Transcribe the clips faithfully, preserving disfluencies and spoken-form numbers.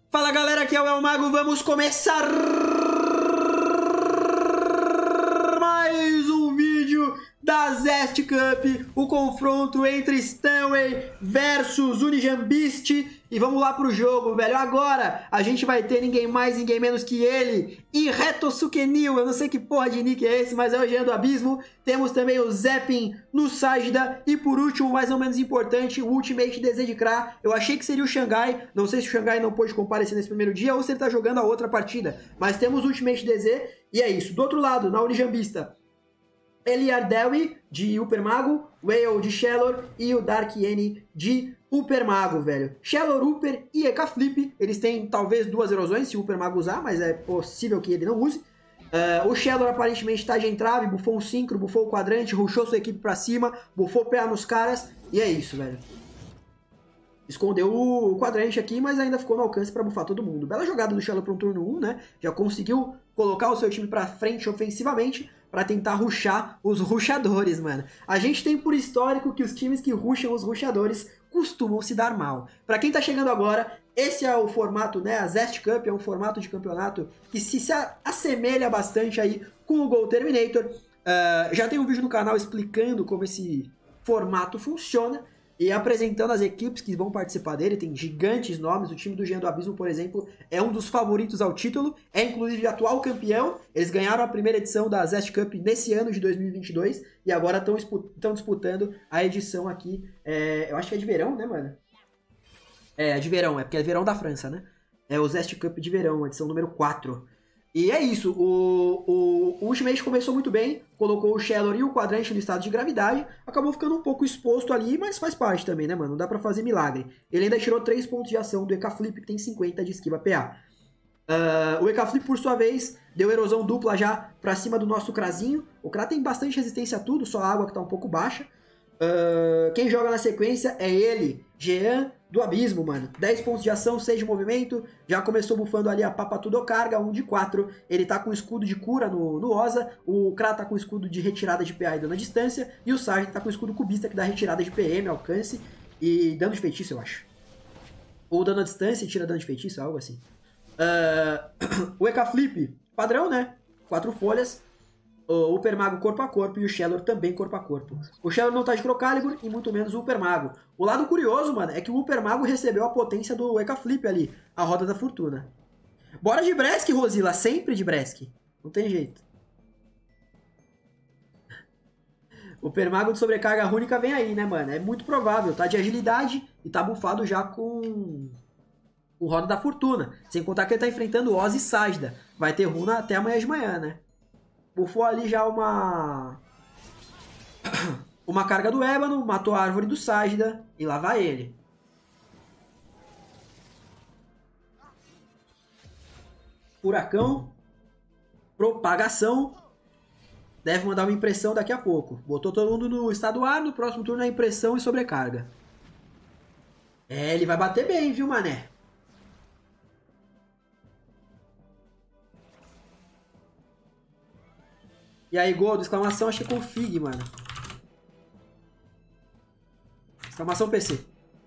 Fala galera, aqui é o El Mago, vamos começar mais um vídeo da Zest Cup, o confronto entre Stanway versus Unijambist. E vamos lá pro jogo, velho. Agora a gente vai ter ninguém mais, ninguém menos que ele, Ireto Sukenil. Eu não sei que porra de nick é esse, mas é o Jean do Abismo. Temos também o Zeppin no Sajda. E por último, mais ou menos importante, o Ultimate D Z de Kra. Eu achei que seria o Xangai. Não sei se o Xangai não pôde comparecer nesse primeiro dia ou se ele tá jogando a outra partida. Mas temos o Ultimate D Z e é isso. Do outro lado, na Unijambista, Eliar Dewi de Uper Mago, Whale de Shellor e o Dark N de Uper Mago, velho. Shellor, Uper e E K Flip, eles têm talvez duas erosões se o Uper Mago usar, mas é possível que ele não use. Uh, o Shellor aparentemente tá de entrave, bufou um Synchro, bufou o quadrante, rushou sua equipe pra cima, bufou P A nos caras, e é isso, velho. Escondeu o quadrante aqui, mas ainda ficou no alcance pra bufar todo mundo. Bela jogada do Shellor para um turno um, né? Já conseguiu colocar o seu time pra frente ofensivamente, pra tentar rushar os rushadores, mano. A gente tem por histórico que os times que rusham os rushadores costumam se dar mal. Pra quem tá chegando agora, esse é o formato, né? A Zest Cup é um formato de campeonato que se, se assemelha bastante aí com o Gol Terminator. Uh, já tem um vídeo no canal explicando como esse formato funciona e apresentando as equipes que vão participar dele. Tem gigantes nomes. O time do Jean do Abismo, por exemplo, é um dos favoritos ao título. É inclusive atual campeão. Eles ganharam a primeira edição da Zest Cup nesse ano de dois mil e vinte e dois. E agora estão disputando a edição aqui. É, eu acho que é de verão, né, mano? É, é de verão. É porque é verão da França, né? É o Zest Cup de verão, edição número quatro. E é isso, o, o, o Ultimate começou muito bem, colocou o Shellor e o quadrante no estado de gravidade, acabou ficando um pouco exposto ali, mas faz parte também, né, mano? Não dá pra fazer milagre. Ele ainda tirou três pontos de ação do E K Flip, que tem cinquenta de esquiva P A. Uh, o E K Flip, por sua vez, deu erosão dupla já pra cima do nosso Krazinho. O Kra tem bastante resistência a tudo, só a água que tá um pouco baixa. Uh, quem joga na sequência é ele, Jean do Abismo, mano. dez pontos de ação, seis de movimento. Já começou bufando ali a Papa Tudo Carga, um de quatro. Ele tá com escudo de cura no, no Oza. O Kra tá com escudo de retirada de P A e dano à distância. E o Sargent tá com escudo cubista que dá retirada de P M, alcance e dano de feitiço, eu acho. Ou dano à distância e tira dano de feitiço, algo assim. Uh, o E K Flip, padrão, né? Quatro folhas. O Uper Mago corpo a corpo e o Shellor também corpo a corpo. O Shellor não tá de Crocalibur e muito menos o Uper Mago. O lado curioso, mano, é que o Uper Mago recebeu a potência do E K Flip ali, a Roda da Fortuna. Bora de Bresk, Rosila, sempre de Bresk. Não tem jeito. O Uper Mago de sobrecarga rúnica vem aí, né, mano? É muito provável, tá de agilidade e tá bufado já com o Roda da Fortuna. Sem contar que ele tá enfrentando Oz e Sajda. Vai ter runa até amanhã de manhã, né? Bufou ali já uma uma carga do Ébano, matou a árvore do Sajda e lá vai ele. Furacão, propagação, deve mandar uma impressão daqui a pouco. Botou todo mundo no estado ar, no próximo turno é impressão e sobrecarga. É, ele vai bater bem, viu, mané? E aí, Gold, exclamação, acho que é config, mano. Exclamação P C.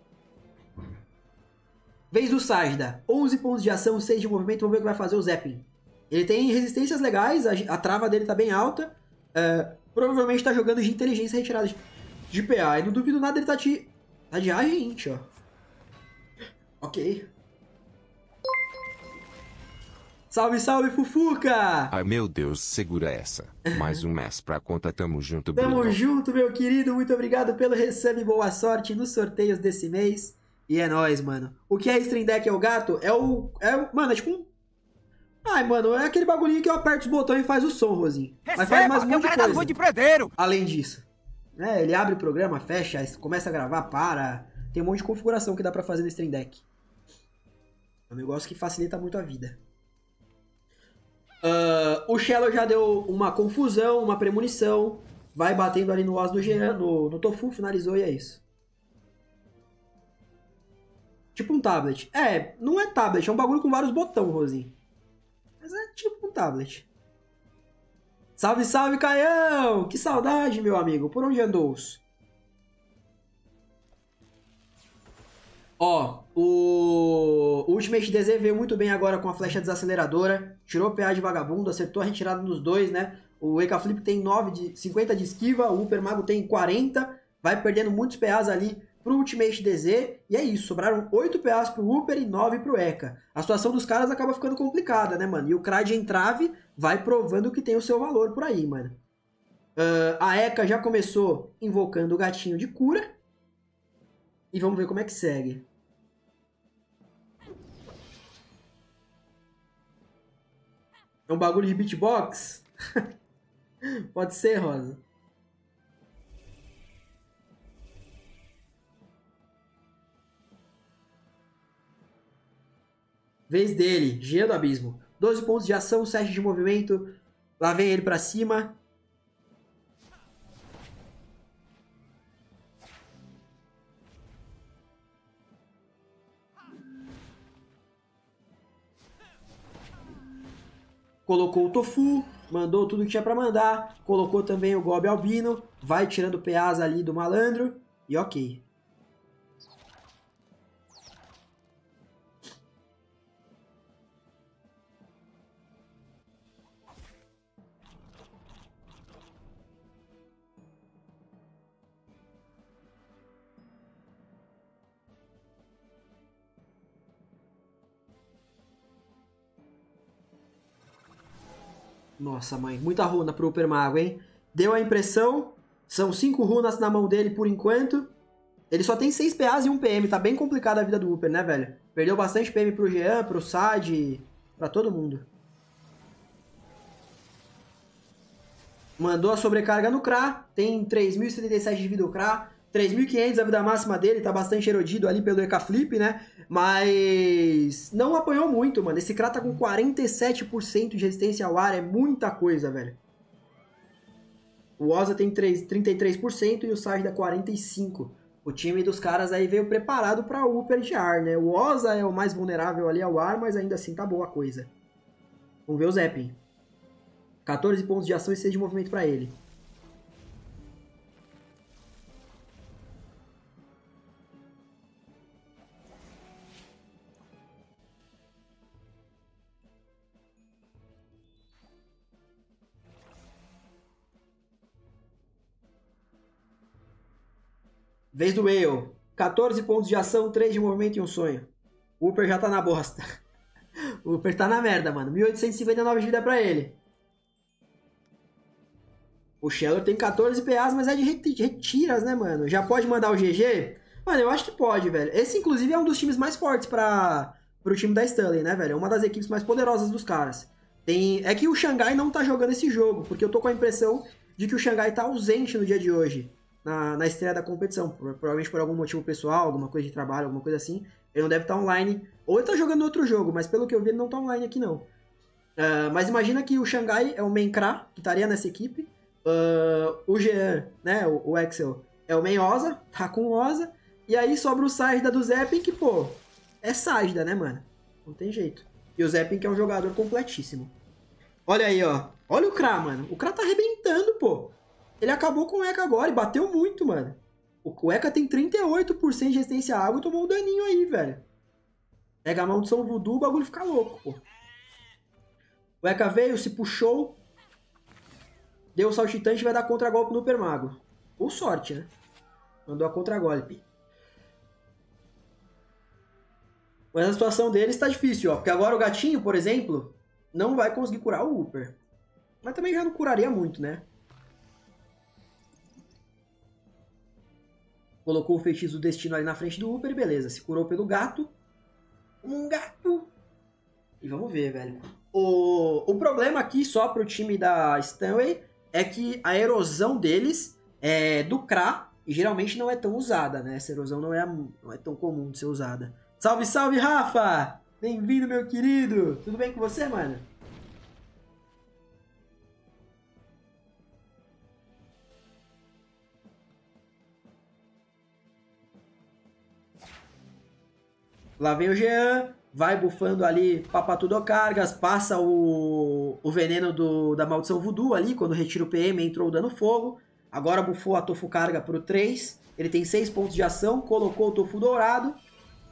Vez do Sajda. onze pontos de ação, seis de movimento. Vamos ver o que vai fazer o Zeppelin. Ele tem resistências legais, a, a trava dele tá bem alta. Uh, provavelmente tá jogando de inteligência retirada de, de P A. E não duvido nada ele tá de, tá de agente, ó. Ok. Salve, salve, Fufuca! Ai, meu Deus, segura essa. Mais um mês pra conta, tamo junto, Bruno. Tamo junto, meu querido. Muito obrigado pelo recebe e boa sorte nos sorteios desse mês. E é nóis, mano. O que é Stream Deck é o gato? É o... É o mano, é tipo um... Ai, mano, é aquele bagulhinho que eu aperto os botões e faz o som, Rosinho. Receba, Mas faz mais um monte de coisa. Rua de Predeiro. Além disso. É, ele abre o programa, fecha, começa a gravar, para. Tem um monte de configuração que dá pra fazer no Stream Deck. É um negócio que facilita muito a vida. Uh, o Shellor já deu uma confusão, uma premonição. Vai batendo ali no Oz do Jean, no, no Tofu, finalizou e é isso. Tipo um tablet. É, não é tablet, é um bagulho com vários botões, Rosinho. Mas é tipo um tablet. Salve, salve, Caião! Que saudade, meu amigo. Por onde andou? Ó, O, o Ultimate D Z veio muito bem agora com a flecha desaceleradora. Tirou o P A de vagabundo, acertou a retirada nos dois, né? O Eka Flip tem nove de, cinquenta de esquiva, o Uper Mago tem quarenta. Vai perdendo muitos P As ali pro Ultimate D Z. E é isso, sobraram oito P As pro Uper e nove pro Eka. A situação dos caras acaba ficando complicada, né, mano? E o Kraid em trave vai provando que tem o seu valor por aí, mano. Uh, a Eka já começou invocando o gatinho de cura. E vamos ver como é que segue. É um bagulho de beatbox? Pode ser, Rosa. Vez dele, Gia do Abismo. doze pontos de ação, sete de movimento. Lá vem ele pra cima. Colocou o Tofu, mandou tudo que tinha pra mandar. Colocou também o Gob Albino. Vai tirando P As ali do malandro. E ok. Nossa, mãe, muita runa pro Uper Mago, hein? Deu a impressão, são cinco runas na mão dele por enquanto. Ele só tem seis P As e um P M, tá bem complicada a vida do Uper, né, velho? Perdeu bastante P M pro Jean, pro Sad, pra todo mundo. Mandou a sobrecarga no Kra, tem três mil e setenta e sete de vida o Kra, três mil e quinhentos a vida máxima dele, tá bastante erodido ali pelo Eka Flip, né? Mas não apanhou muito, mano. Esse Kra tá com quarenta e sete por cento de resistência ao ar, é muita coisa, velho. O Oza tem trinta e três por cento e o Sage dá quarenta e cinco por cento. O time dos caras aí veio preparado pra Uper de ar, né? O Oza é o mais vulnerável ali ao ar, mas ainda assim tá boa a coisa. Vamos ver o Zeppin. quatorze pontos de ação e seis de movimento pra ele. Vez do Whale. quatorze pontos de ação, três de movimento e um sonho. O Uper já tá na bosta. O Uper tá na merda, mano. mil oitocentos e cinquenta e nove de vida pra ele. O Sheller tem quatorze P As, mas é de retiras, né, mano? Já pode mandar o G G? Mano, eu acho que pode, velho. Esse, inclusive, é um dos times mais fortes pra... pro time da Stanley, né, velho? É uma das equipes mais poderosas dos caras. Tem... É que o Xangai não tá jogando esse jogo, porque eu tô com a impressão de que o Xangai tá ausente no dia de hoje. Na, na estreia da competição, provavelmente por algum motivo pessoal, alguma coisa de trabalho, alguma coisa assim, ele não deve estar online, ou ele tá jogando outro jogo, mas pelo que eu vi ele não tá online aqui não. Uh, mas imagina que o Xangai é o main Kra, que estaria nessa equipe, uh, o Jean, né, o, o Axel, é o main Oza, tá com o Oza, e aí sobra o Sajda do Zeppin, que pô, é Sajda, né, mano? Não tem jeito. E o Zeppin que é um jogador completíssimo. Olha aí, ó, olha o Kra, mano, o Kra tá arrebentando, pô. Ele acabou com o Eka agora e bateu muito, mano. O Eka tem trinta e oito por cento de resistência à água e tomou um daninho aí, velho. Pega a maldição voodoo, o bagulho fica louco, pô. O Eka veio, se puxou. Deu o saltitante e vai dar contra-golpe no Uper Mago. Ou sorte, né? Mandou a contra-golpe. Mas a situação deles tá difícil, ó. Porque agora o gatinho, por exemplo, não vai conseguir curar o Uper. Mas também já não curaria muito, né? Colocou o feitiço do destino ali na frente do Uper e beleza. Se curou pelo gato. Um gato. E vamos ver, velho. O, o problema aqui só pro time da Stanley é que a erosão deles é do Kra e geralmente não é tão usada, né? Essa erosão não é, não é tão comum de ser usada. Salve, salve, Rafa! Bem-vindo, meu querido! Tudo bem com você, mano? Lá vem o Jean, vai bufando ali Papatudocargas, passa o, o veneno do, da maldição voodoo ali, quando retira o P M, entrou o dano fogo. Agora bufou a Tofu Carga pro três, ele tem seis pontos de ação, colocou o Tofu dourado.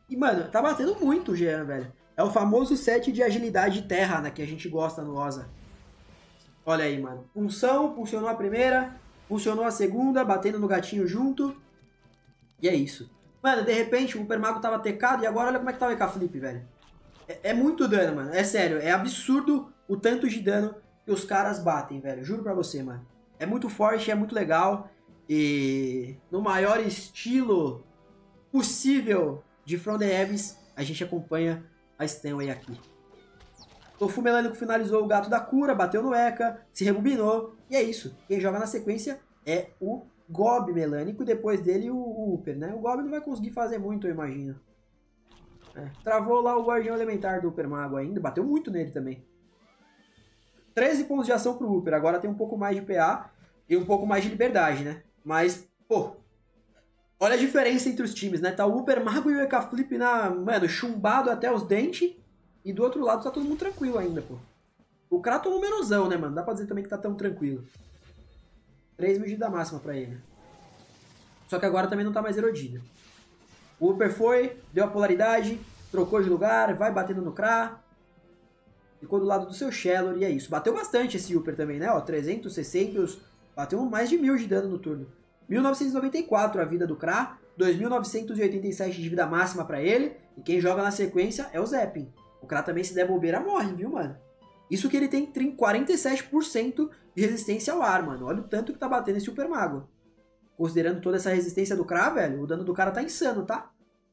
E, mano, tá batendo muito o Jean, velho. É o famoso set de agilidade de terra, né? Que a gente gosta no Oza. Olha aí, mano. Punção, funcionou a primeira, funcionou a segunda, batendo no gatinho junto. E é isso. Mano, de repente o Super Mago tava tecado e agora olha como é que tá o E K Flip, velho. É, é muito dano, mano. É sério, é absurdo o tanto de dano que os caras batem, velho. Juro pra você, mano. É muito forte, é muito legal. E no maior estilo possível de From the Abyss, a gente acompanha a Stanway aqui. Tofu Melânico finalizou o gato da cura, bateu no E K A, se rebobinou. E é isso. Quem joga na sequência é o Gob Melânico e depois dele o, o Upper, né? O Gob não vai conseguir fazer muito, eu imagino. É. Travou lá o Guardião Elementar do Upper Mago ainda, bateu muito nele também. treze pontos de ação pro Upper, agora tem um pouco mais de P A e um pouco mais de liberdade, né? Mas, pô, olha a diferença entre os times, né? Tá o Upper Mago e o E K Flip na, mano, chumbado até os dentes. E do outro lado tá todo mundo tranquilo ainda, pô. O cara tomou menosão, né, mano? Dá pra dizer também que tá tão tranquilo. três mil de vida máxima pra ele. Só que agora também não tá mais erodida. O Upper foi, deu a polaridade, trocou de lugar, vai batendo no Kra. Ficou do lado do seu Shellor e é isso. Bateu bastante esse Upper também, né? Ó, trezentos, seiscentos, bateu mais de mil de dano no turno. mil novecentos e noventa e quatro a vida do Kra, dois mil novecentos e oitenta e sete de vida máxima pra ele. E quem joga na sequência é o Zeppin. O Kra também, se der bobeira, morre, viu, mano? Isso que ele tem quarenta e sete por cento de resistência ao ar, mano. Olha o tanto que tá batendo esse Super Mago. Considerando toda essa resistência do Kra, velho, o dano do cara tá insano, tá?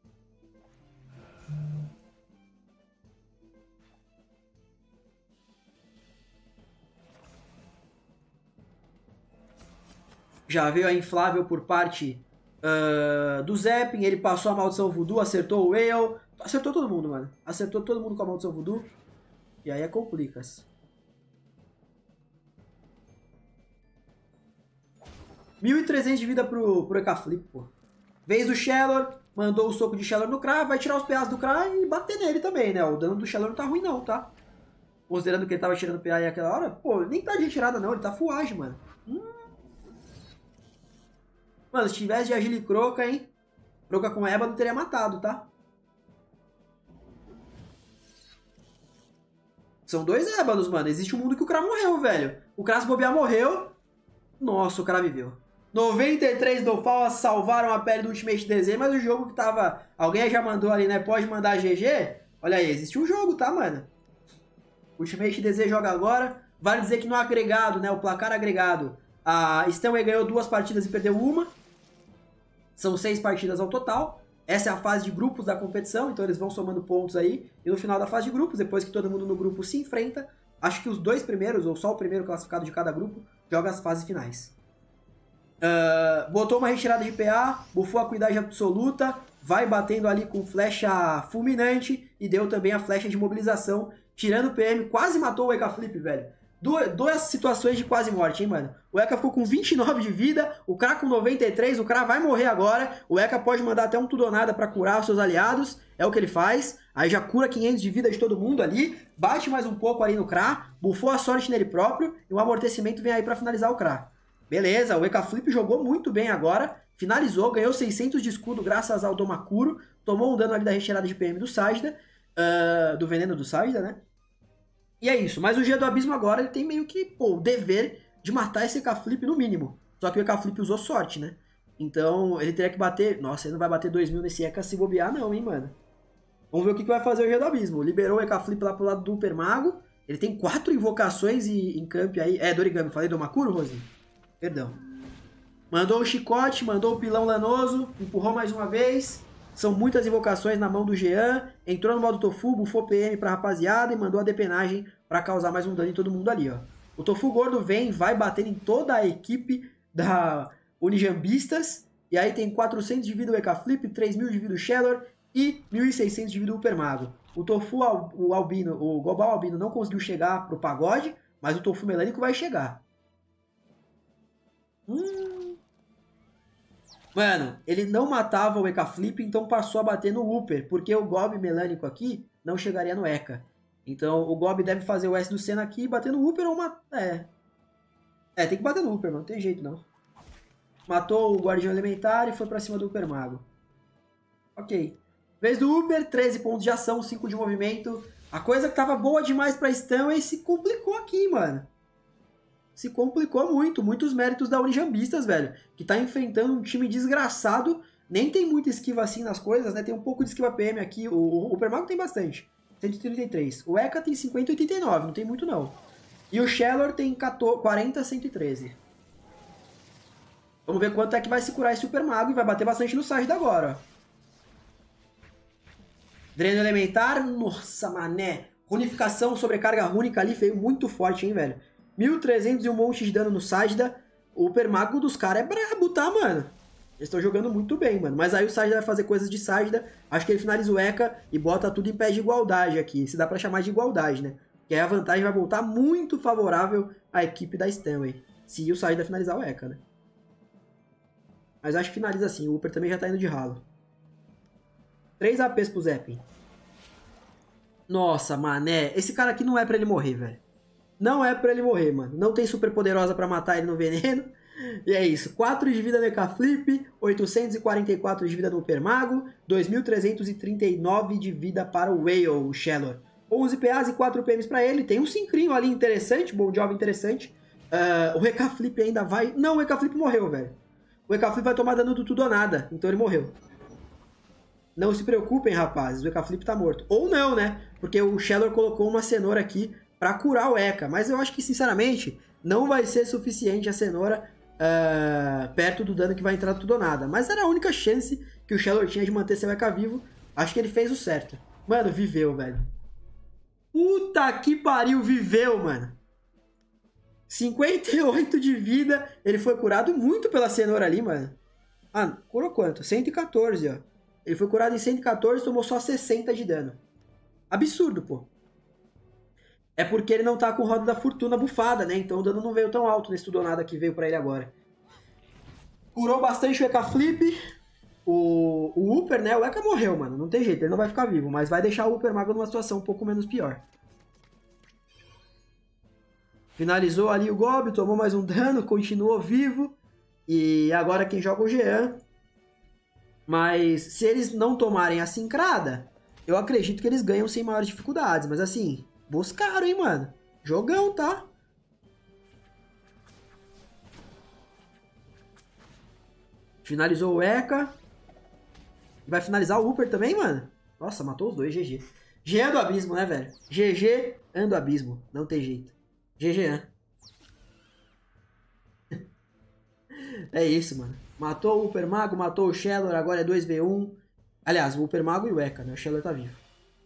Já veio a inflável por parte uh, do Zeppin. Ele passou a maldição voodoo, acertou o Whale. Acertou todo mundo, mano. Acertou todo mundo com a maldição voodoo. E aí é complicas. mil e trezentos de vida pro, pro E K Flip, pô. Vez do Shellor. Mandou o soco de Shellor no Kra. Vai tirar os P As do Kra e bater nele também, né? O dano do Shellor não tá ruim não, tá? Considerando que ele tava tirando P A aí aquela hora. Pô, nem tá de retirada não. Ele tá full age, mano. Hum. Mano, se tivesse de Agile Croca, hein? Croca com Eba não teria matado, tá? São dois ébanos, mano. Existe um mundo que o Kra morreu, velho. O Kra se bobear morreu. Nossa, o Kra viveu. noventa e três do Fall salvaram a pele do Ultimate D Z, mas o jogo que tava... Alguém já mandou ali, né? Pode mandar G G? Olha aí, existe um jogo, tá, mano? Ultimate D Z joga agora. Vale dizer que no agregado, né? O placar agregado, a Stanway ganhou duas partidas e perdeu uma. São seis partidas ao total. Essa é a fase de grupos da competição, então eles vão somando pontos aí. E no final da fase de grupos, depois que todo mundo no grupo se enfrenta, acho que os dois primeiros, ou só o primeiro classificado de cada grupo, joga as fases finais. Uh, botou uma retirada de P A, bufou a cuidade absoluta, vai batendo ali com flecha fulminante e deu também a flecha de mobilização, tirando o P M, quase matou o E K Flip, velho. Duas, duas situações de quase morte, hein, mano? O E K ficou com vinte e nove de vida, o Kra com noventa e três, o Kra vai morrer agora, o E K pode mandar até um tudo ou nada pra curar os seus aliados, é o que ele faz, aí já cura quinhentos de vida de todo mundo ali, bate mais um pouco ali no Kra, bufou a sorte nele próprio, e o amortecimento vem aí pra finalizar o Kra. Beleza, o E K Flip jogou muito bem agora, finalizou, ganhou seiscentos de escudo graças ao Domakuro, tomou um dano ali da retirada de P M do Sajda, uh, do veneno do Sajda, né? E é isso, mas o G do Abismo agora ele tem meio que, pô, o dever de matar esse E K Flip no mínimo. Só que o E K Flip usou sorte, né? Então ele teria que bater... Nossa, ele não vai bater dois mil nesse E K se bobear não, hein, mano? Vamos ver o que vai fazer o G do Abismo. Liberou o E K Flip lá pro lado do Upper Mago. Ele tem quatro invocações e, em camp aí... É, Dorigami, falei do Makuro, Rosinho? Perdão. Mandou o chicote, mandou o pilão lanoso, empurrou mais uma vez... São muitas invocações na mão do Jean. Entrou no modo Tofu, bufou P M pra rapaziada e mandou a depenagem pra causar mais um dano em todo mundo ali, ó. O Tofu gordo vem, vai batendo em toda a equipe da Unijambistas. E aí tem quatrocentos de vida o E K Flip, três mil de vida o Shellor e mil e seiscentos de vida o Upper Mago. O Tofu, o Albino, o Global Albino não conseguiu chegar pro pagode, mas o Tofu Melânico vai chegar. Hum... Mano, ele não matava o E K Flip, então passou a bater no Upper, porque o Gob Melânico aqui não chegaria no E K A. Então o Gob deve fazer o S do Senna aqui, bater no Upper ou matar... É. É, tem que bater no Upper, mano, não tem jeito não. Matou o Guardião Elementar e foi pra cima do Upper Mago. Ok. Vez do Uber, treze pontos de ação, cinco de movimento. A coisa que tava boa demais pra Stanley se complicou aqui, mano. Se complicou muito. Muitos méritos da Unijambistas, velho. Que tá enfrentando um time desgraçado. Nem tem muita esquiva assim nas coisas, né? Tem um pouco de esquiva P M aqui. O, o Ubermago tem bastante. cento e trinta e três. O Eka tem cinquenta e oitenta e nove. Não tem muito, não. E o Shellor tem quarenta, cento e treze. Vamos ver quanto é que vai se curar esse Ubermago. E vai bater bastante no Sajda agora, ó. Dreno elementar, nossa, mané. Runificação, sobrecarga rúnica ali, veio muito forte, hein, velho. mil e trezentos e um monte de dano no Sajda. O Ubermago dos caras é brabo, tá, mano? Eles estão jogando muito bem, mano. Mas aí o Sajda vai fazer coisas de Sajda. Acho que ele finaliza o Eka e bota tudo em pé de igualdade aqui. Se dá pra chamar de igualdade, né? Que aí a vantagem vai voltar muito favorável à equipe da Stanley. Se o Sajda finalizar o Eka, né? Mas acho que finaliza assim. O Uber também já tá indo de ralo. três A Ps pro Zeppin. Nossa, mané. Esse cara aqui não é pra ele morrer, velho. Não é pra ele morrer, mano. Não tem super poderosa pra matar ele no veneno. E é isso. quatro de vida no Eka Flip. oitocentos e quarenta e quatro de vida no Ubermago. dois mil trezentos e trinta e nove de vida para o Whale, o Shellor. onze P As e quatro P Ms pra ele. Tem um sincrinho ali interessante. Bom job interessante. Uh, o Eka Flip ainda vai... Não, o Eka Flip morreu, velho. O Eka Flip vai tomar dano do tudo ou nada. Então ele morreu. Não se preocupem, rapazes, o Eka Flip tá morto. Ou não, né? Porque o Shellor colocou uma cenoura aqui pra curar o Eka. Mas eu acho que, sinceramente, não vai ser suficiente a cenoura uh, perto do dano que vai entrar tudo ou nada. Mas era a única chance que o Shellor tinha de manter seu Eka vivo. Acho que ele fez o certo. Mano, viveu, velho. Puta que pariu, viveu, mano. cinquenta e oito de vida. Ele foi curado muito pela cenoura ali, mano. Ah, curou quanto? cento e quatorze, ó. Ele foi curado em cento e quatorze e tomou só sessenta de dano. Absurdo, pô. É porque ele não tá com o Roda da Fortuna bufada, né? Então o dano não veio tão alto nesse tudo ou nada que veio pra ele agora. Curou bastante o Eka Flip. O, o Uber, né? O Eka morreu, mano. Não tem jeito, ele não vai ficar vivo. Mas vai deixar o Ubermago numa situação um pouco menos pior. Finalizou ali o Gob, tomou mais um dano, continuou vivo. E agora quem joga o Jean. Mas se eles não tomarem a sincrada, eu acredito que eles ganham sem maiores dificuldades. Mas assim, buscaram, hein, mano? Jogão, tá? Finalizou o Eka. Vai finalizar o Uber também, mano? Nossa, matou os dois, G G. G G do abismo, né, velho? G G ando abismo. Não tem jeito. G G. É isso, mano. Matou o Ubermago, matou o Shellor, agora é dois v um. Aliás, o Ubermago e o Eka, né? O Shellor tá vivo.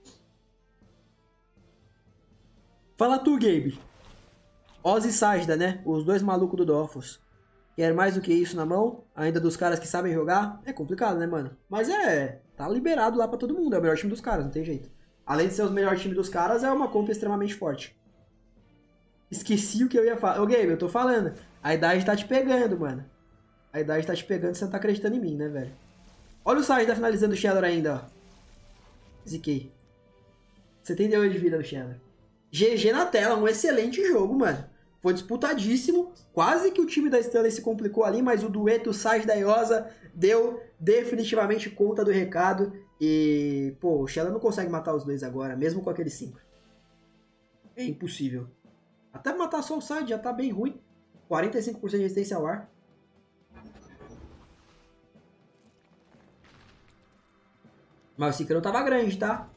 Fala tu, Gabe. Oz e Sajda, né? Os dois malucos do Dofus. Quer mais do que isso na mão? Ainda dos caras que sabem jogar? É complicado, né, mano? Mas é... Tá liberado lá pra todo mundo. É o melhor time dos caras, não tem jeito. Além de ser o melhor time dos caras, é uma conta extremamente forte. Esqueci o que eu ia falar. Ô, Gabe, eu tô falando. A idade tá te pegando, mano. A idade tá te pegando e você não tá acreditando em mim, né, velho? Olha o Sajda finalizando o Shellor ainda, ó. Ziquei. setenta e oito de vida no Shellor. G G na tela, um excelente jogo, mano. Foi disputadíssimo. Quase que o time da Stanley se complicou ali, mas o dueto Sajda e Oza deu definitivamente conta do recado. E, pô, o Shellor não consegue matar os dois agora, mesmo com aqueles cinco. É impossível. Até matar só o Sajda já tá bem ruim. quarenta e cinco por cento de resistência ao ar. Mas o Sincrão tava grande, tá?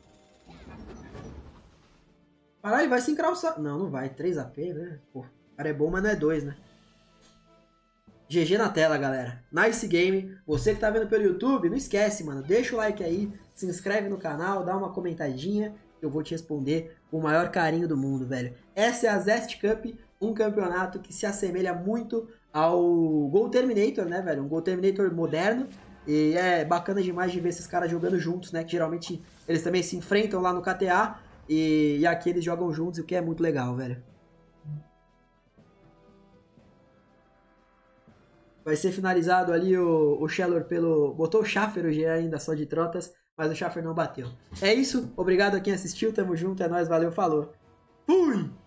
Caralho, vai sincrar o Sajda. Não, não vai. três A P, né? Pô, o cara é bom, mas não é dois, né? G G na tela, galera. Nice game. Você que tá vendo pelo YouTube, não esquece, mano. Deixa o like aí, se inscreve no canal, dá uma comentadinha. Eu vou te responder com o maior carinho do mundo, velho. Essa é a Zest Cup, um campeonato que se assemelha muito ao Goal Terminator, né, velho? Um Goal Terminator moderno. E é bacana demais de ver esses caras jogando juntos, né? Que geralmente eles também se enfrentam lá no K T A. E, e aqui eles jogam juntos, o que é muito legal, velho. Vai ser finalizado ali o, o Shellor pelo... Botou o Schaffer o G ainda só de trotas, mas o Schaffer não bateu. É isso, obrigado a quem assistiu, tamo junto, é nóis, valeu, falou. Fui!